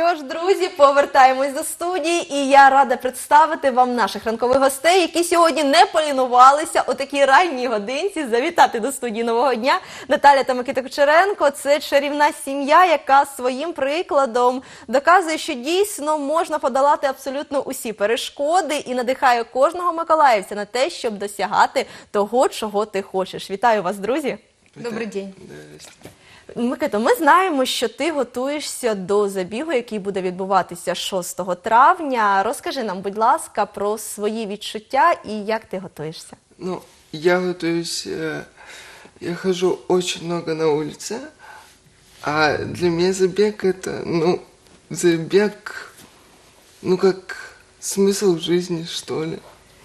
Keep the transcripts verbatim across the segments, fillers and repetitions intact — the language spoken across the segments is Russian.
що ж, друзі, повертаємось до студії, і я рада представити вам наших ранкових гостей, які сьогодні не полінувалися о такій ранній годинці завітати до студії «Нового дня». Наталя та Микита Кучеренко – це чарівна сім'я, яка своїм прикладом доказує, що дійсно можна подолати абсолютно усі перешкоди і надихає кожного миколаївця на те, щоб досягати того, чого ти хочеш. Вітаю вас, друзі! Добрий день. Микито, ми знаємо, що ти готуєшся до забігу, який буде відбуватися шостого травня. Розкажи нам, будь ласка, про свої відчуття і як ти готуєшся. Ну, я готовюсь, э, я хожу очень много на улице, а для меня забег это, ну, забег, ну, как смысл жизни, что ли.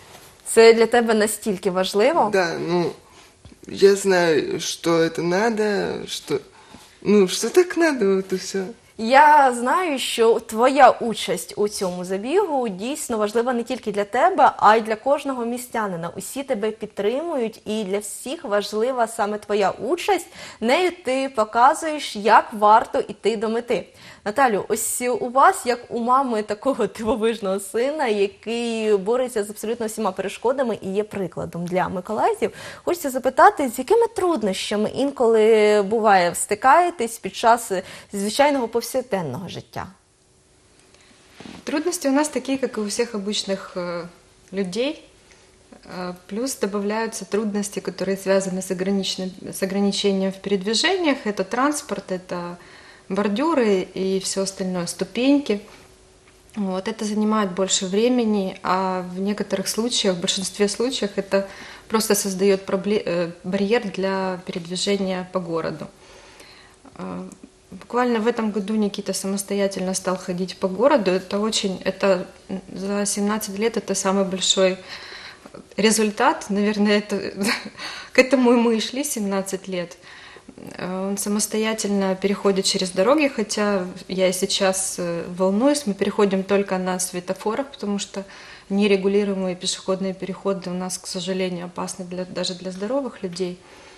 Це для тебе настільки важливо? Да, ну, я знаю, что это надо, что, ну, что так надо, вот и все. Я знаю, що твоя участь у цьому забігу дійсно важлива не тільки для тебе, а й для кожного містянина. Усі тебе підтримують, і для всіх важлива саме твоя участь. Нею ти показуєш, як варто йти до мети. Наталю, ось у вас, як у мами такого дивовижного сина, який бореться з абсолютно всіма перешкодами і є прикладом для миколаївців, хочеться запитати, з якими труднощами інколи буває стикаєтесь під час звичайного повсякденного життя? Трудности у нас такие, как и у всех обычных э, людей. Э, плюс добавляются трудности, которые связаны с, ограниченным- с ограничением в передвижениях. Это транспорт, это бордюры и все остальное, ступеньки. Вот, это занимает больше времени, а в некоторых случаях, в большинстве случаев, это просто создает пробле- э, барьер для передвижения по городу. Э, Буквально в этом году Никита самостоятельно стал ходить по городу. Это очень, это за семнадцать лет это самый большой результат. Наверное, это, к этому и мы и шли семнадцать лет. Он самостоятельно переходит через дороги, хотя я и сейчас волнуюсь. Мы переходим только на светофорах, потому что нерегулируемые пешеходные переходы у нас, к сожалению, опасны для, даже для здоровых людей.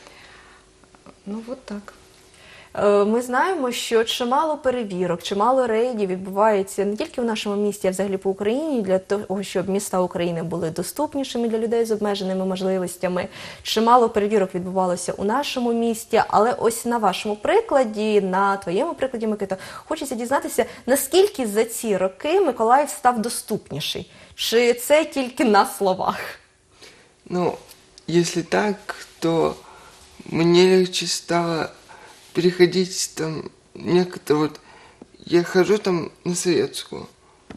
Ну вот так. Е, Ми знаємо, що чимало перевірок, чимало рейдів відбувається не тільки в нашому місті, а взагалі по Україні, для того, щоб міста України були доступнішими для людей з обмеженими можливостями. Чимало перевірок відбувалося у нашому місті, але ось на вашому прикладі, на твоєму прикладі, Микита, хочеться дізнатися, наскільки за ці роки Миколаїв став доступніший? Чи це тільки на словах? Ну, если так, то мне легче стало переходить там некоторые, вот я хожу там на Советскую,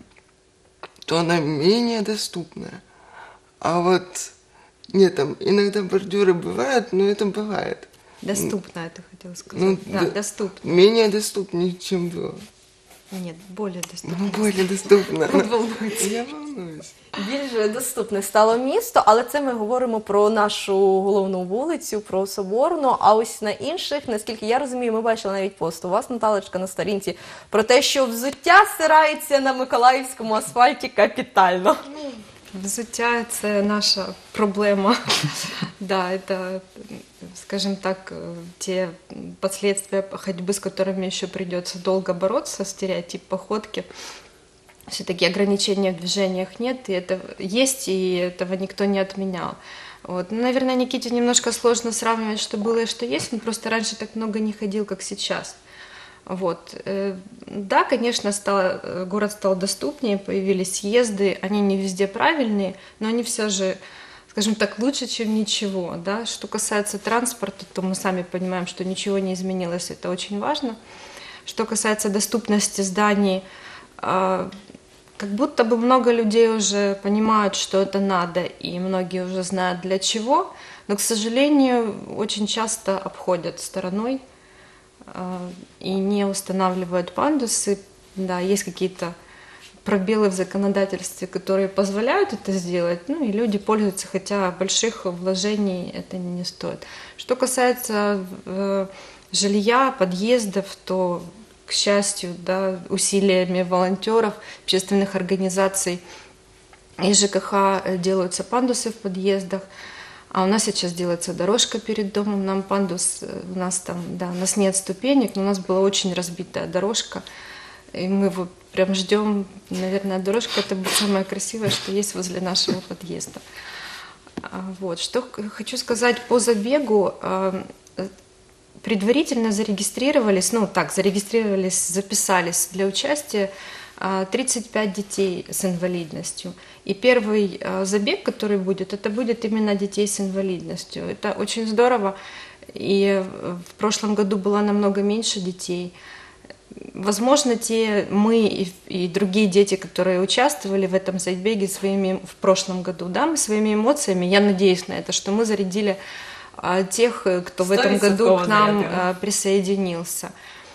то она менее доступная. А вот нет, там иногда бордюры бывают, но это бывает. Доступно, это хотела сказать. Ну, да, да. доступно. Менее доступнее, чем было. Нет, более доступно. Ну, более доступно. Он волнуется. Я волнуюсь. Більш доступне стало місто, але це ми говоримо про нашу головну вулицю, про Соборну, а ось на інших, наскільки я розумію, ми бачили навіть пост у вас, Наталочка, на сторінці, про те, що взуття стирається на миколаївському асфальті капітально. Взуття – це наша проблема. Да, это, скажем так, те последствия ходьбы, с которыми еще придется долго бороться, стереотип походки. Все-таки ограничения в движениях нет, и это есть, и этого никто не отменял. Вот. Ну, наверное, Никите немножко сложно сравнивать, что было и что есть, он просто раньше так много не ходил, как сейчас. Вот. Э, Да, конечно, стало, город стал доступнее, появились съезды, они не везде правильные, но они все же, скажем так, лучше, чем ничего. Да? Что касается транспорта, то мы сами понимаем, что ничего не изменилось, это очень важно. Что касается доступности зданий, э, как будто бы много людей уже понимают, что это надо, и многие уже знают для чего, но, к сожалению, очень часто обходят стороной и не устанавливают пандусы. Да, есть какие-то пробелы в законодательстве, которые позволяют это сделать, ну и люди пользуются, хотя больших вложений это не стоит. Что касается э, жилья, подъездов, то, к счастью, да, усилиями волонтеров, общественных организаций и ЖКХ делаются пандусы в подъездах. А у нас сейчас делается дорожка перед домом, нам пандус, у нас там, да, у нас нет ступенек, но у нас была очень разбитая дорожка. И мы вот прям ждем, наверное, дорожка это будет самое красивое, что есть возле нашего подъезда. А, Вот. Что х- хочу сказать по забегу. а, э, Предварительно зарегистрировались, ну так, зарегистрировались, записались для участия а, тридцать пять детей с инвалидностью. И первый а, забег, который будет, это будет именно детей с инвалидностью. Это очень здорово. И в прошлом году было намного меньше детей. Возможно, те мы и, и другие дети, которые участвовали в этом забеге своими в прошлом году, да, мы своими эмоциями, я надеюсь на это, что мы зарядили а, тех, кто в этом году к нам а, присоединился.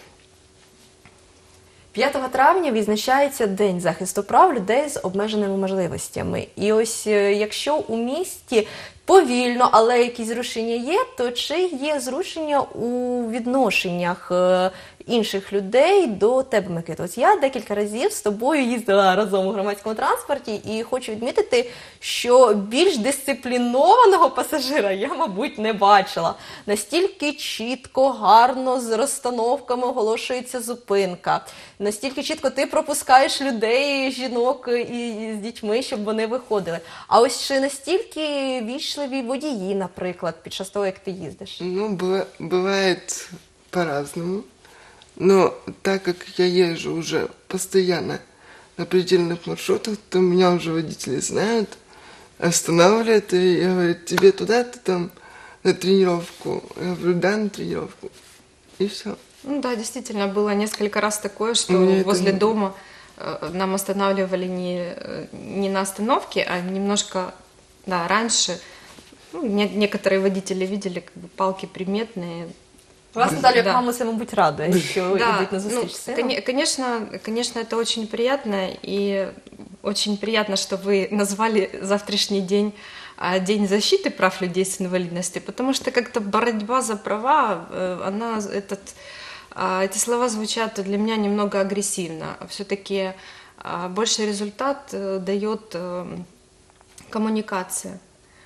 п'ятого травня відзначається День захисту прав людей з обмеженими можливостями. І ось е, якщо у місті повільно, але якісь зрушення є, то чи є зрушення у відношеннях е, інших людей до тебе, Микито? Ось я декілька разів з тобою їздила разом у громадському транспорті і хочу відмітити, що більш дисциплінованого пасажира я, мабуть, не бачила. Настільки чітко, гарно, з розстановками оголошується зупинка. Настільки чітко ти пропускаєш людей, жінок і з дітьми, щоб вони виходили. А ось чи настільки вічливі водії, наприклад, під час того, як ти їздиш? Ну, быва- бывает по-разному. Но так как я езжу уже постоянно на предельных маршрутах, то меня уже водители знают, останавливают и говорят, тебе туда, ты там на тренировку. Я говорю, да, на тренировку. И все. Ну да, действительно, было несколько раз такое, что Мне это возле не- дома э, нам останавливали не, э, не на остановке, а немножко, да, раньше. Ну, не- некоторые водители видели как бы палки приметные. Вас, Наталія, як Да. мама, це, мабуть, радує, що йдуть на зустріч ну, сином. коне- конечно, конечно, это очень приятно, и очень приятно, что вы назвали завтрашний день а, День защиты прав людей с инвалидностью, потому что как-то борьба за права, э, она, этот, а, эти слова звучат для меня немного агрессивно. Все-таки больший результат э, дает э, коммуникация.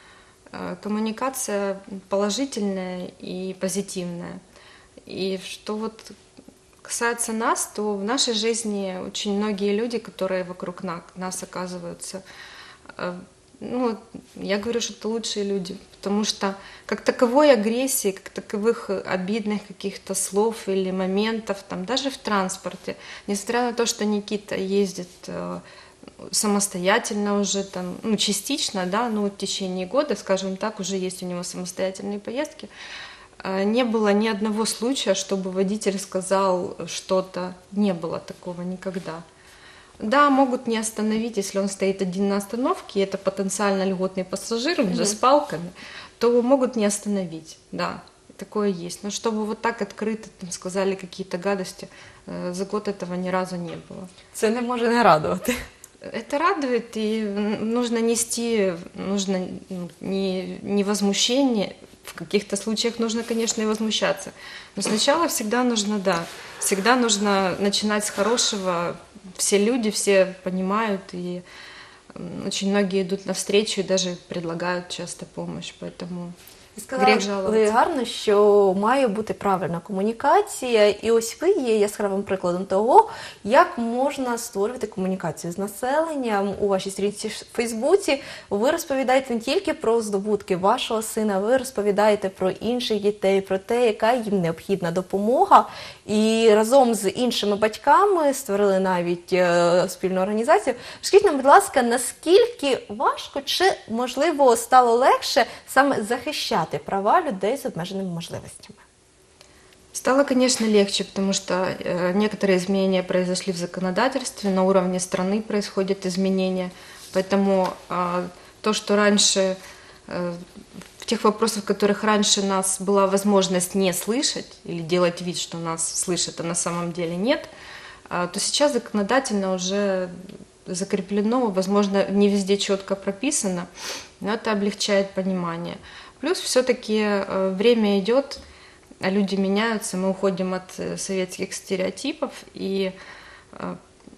Э, Коммуникация положительная и позитивная. И что вот касается нас, то в нашей жизни очень многие люди, которые вокруг на- нас оказываются, э, ну, я говорю, что это лучшие люди, потому что как таковой агрессии, как таковых обидных каких-то слов или моментов, там, даже в транспорте, несмотря на то, что Никита ездит э, самостоятельно уже, там, ну, частично, да, ну, в течение года, скажем так, уже есть у него самостоятельные поездки, э, не было ни одного случая, чтобы водитель сказал что-то, не было такого никогда. Да, могут не остановить, если он стоит один на остановке, и это потенциально льготный пассажир, он же с палками, то могут не остановить, да, такое есть. Но чтобы вот так открыто там сказали какие-то гадости, э, за год этого ни разу не было. Це не може не радувати. Это радует, и нужно нести, нужно ну, не, не возмущение, в каких-то случаях нужно, конечно, и возмущаться. Но сначала всегда нужно, да, всегда нужно начинать с хорошего. Все люди, все понимают, и м, очень многие идут навстречу и даже предлагают часто помощь, поэтому І грех сказали жаловаться. гарно, що має бути правильна комунікація, і ось ви є яскравим прикладом того, як можна створювати комунікацію з населенням. У вашій сторінці в Фейсбуці ви розповідаєте не тільки про здобутки вашого сина, ви розповідаєте про інших дітей, про те, яка їм необхідна допомога. І разом з іншими батьками створили навіть е, спільну організацію. Скажіть нам, будь ласка, наскільки важко чи, можливо, стало легше саме захищати права людей з обмеженими можливостями? Стало, конечно, легче, потому что э, некоторые изменения произошли в законодательстве, на уровне страны происходят изменения, поэтому э, то, что раньше, э, в тех вопросах, в которых раньше нас была возможность не слышать или делать вид, что нас слышат, а на самом деле нет, э, то сейчас законодательно уже закреплено, возможно, не везде четко прописано, но это облегчает понимание. Плюс все-таки э, время идет, а люди меняются, мы уходим от э, советских стереотипов, и э,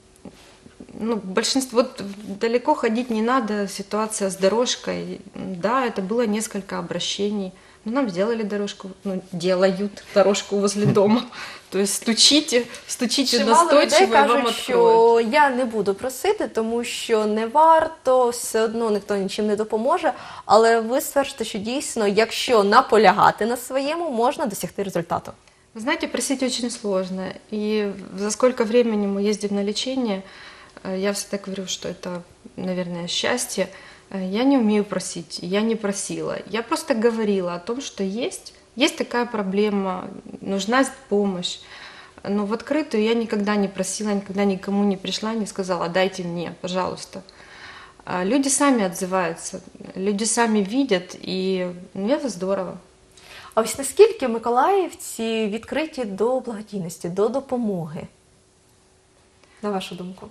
ну, большинство, вот далеко ходить не надо, ситуация с дорожкой, да, это было несколько обращений, Ну, нам сделали дорожку, ну, делают дорожку возле дома. То есть стучите, стучите Чимало людей настойчиво, и вам кажуть, откроют. що я не буду просити, тому що не варто, все одно ніхто нічим не допоможе. Але ви стверджуєте, що дійсно, якщо наполягати на своєму, можна досягти результату. Вы знаете, просить очень сложно. И за сколько времени мы ездим на лечение, э, я всегда говорю, что это, наверное, счастье. Э, Я не умею просить, я не просила. Я просто говорила о том, что есть, есть такая проблема, нужна помощь. Но в открытую я никогда не просила, никогда никому не пришла, не сказала: дайте мне, пожалуйста. А Люди сами отзываются, люди сами видят, и ну, это здорово. А ось наскільки миколаївці відкриті до благодійності, до допомоги? На вашу думку?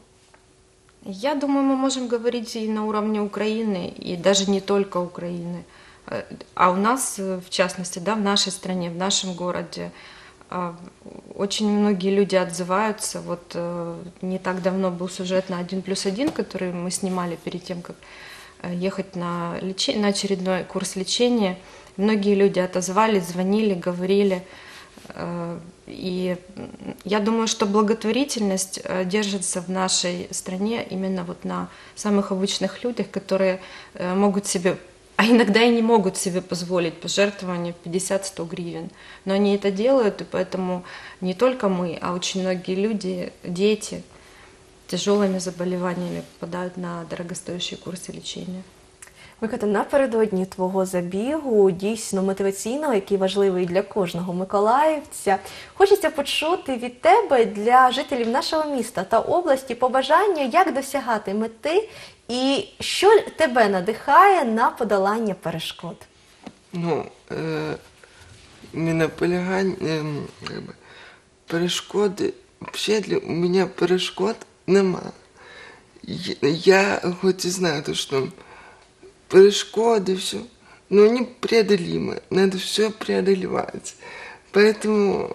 Я думаю, мы можем говорить и на уровне Украины, и даже не только Украины. Э, А у нас, э, в частности, да, в нашей стране, в нашем городе, а, очень многие люди отзываются. Вот э, не так давно был сюжет на один плюс один, который мы снимали перед тем, как э, ехать на, лече- на очередной курс лечения. Многие люди отозвались, звонили, говорили. Э, И м, я думаю, что благотворительность э, держится в нашей стране именно вот на самых обычных людях, которые э, могут себе, а иногда и не могут себе позволить пожертвование пятьдесят-сто гривен. Но они это делают, и поэтому не только мы, а очень многие люди, дети с тяжелыми заболеваниями попадают на дорогостоящие курсы лечения. Микита, напередодні твого забігу, дійсно мотиваційного, який важливий для кожного миколаївця, хочеться почути від тебе для жителів нашого міста та області побажання, як досягати мети і що тебе надихає на подолання перешкод. Ну, е, не наполягання, ем, как би, перешкоди, взагалі для у мене перешкод нема. Я, я хоч і знаю, то, що перешкоды, все, но они преодолимы, надо все преодолевать. Поэтому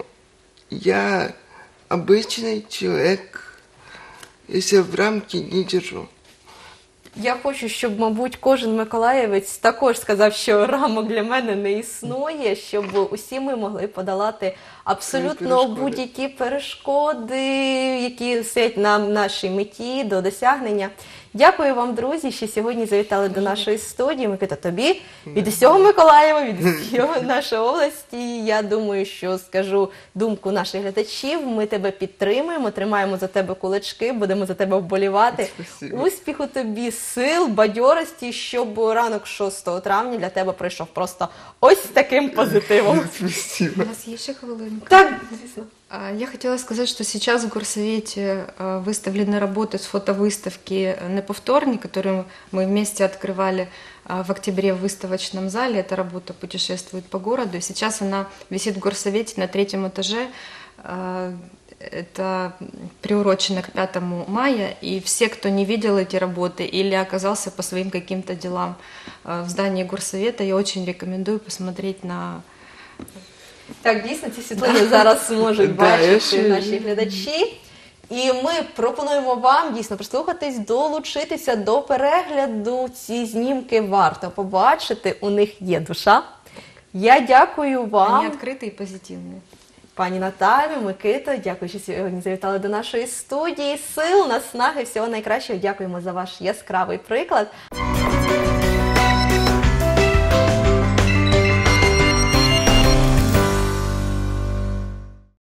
я обычный человек, если в рамки не держу. Я хочу, щоб, мабуть, кожен миколаївець також сказав, що рамок для мене не існує, щоб усі ми могли подолати абсолютно перешкоди. будь-які перешкоди, які стоять на нашій меті до досягнення. Дякую вам, друзі, що сьогодні завітали до нашої студії. Микита, тобі від усього Миколаєва, від усього нашої області. Я думаю, що скажу думку наших глядачів. Ми тебе підтримуємо, тримаємо за тебе кулачки, будемо за тебе вболівати. Спасибо. Успіху тобі, сил, бадьорості, щоб ранок шостого травня для тебе пройшов просто ось таким позитивом. У Спасибо. нас есть еще хвилинка? Так, звісно. А, Я хотела сказать, что сейчас в горсовете а, выставлены работы с фотовыставки «Неповторни», которую мы вместе открывали а, в октябре в выставочном зале. Эта работа путешествует по городу. И сейчас она висит в горсовете на третьем этаже. А, Это приурочено к пятому мая. И все, кто не видел эти работы или оказался по своим каким-то делам а, в здании горсовета, я очень рекомендую посмотреть на... Так, дійсно, ці світлини зараз можуть Да, я бачити ще- наші глядачі. І ми пропонуємо вам дійсно прислухатись, долучитися до перегляду. Ці знімки варто побачити, у них є душа. Я дякую Они вам, открытые и позитивные. пані Наталю, Микито, дякую, що сьогодні завітали до нашої студії. Сил, наснаги, всього найкращого. Дякуємо за ваш яскравий приклад.